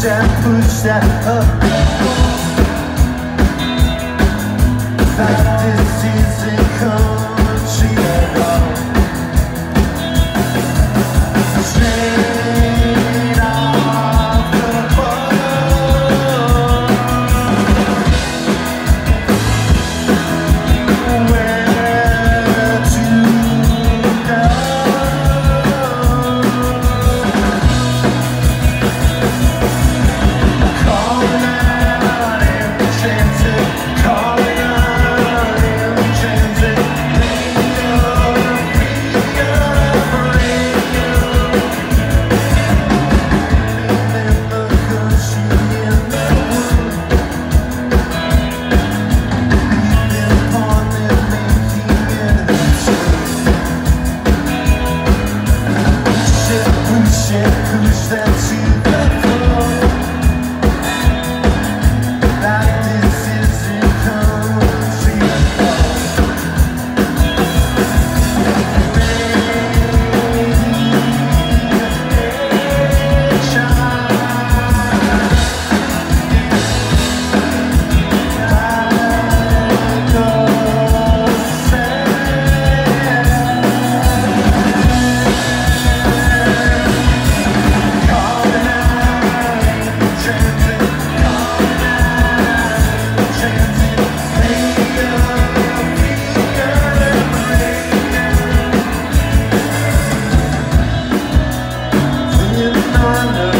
push that up. That this isn't country at all. Straight off the boat. Where to go? Calling out in transit, calling out in transit. Radio, radio, radio. Living the country in the wood. Leaving upon them, making it push it, push that to the floor. Like this isn't country at all. Under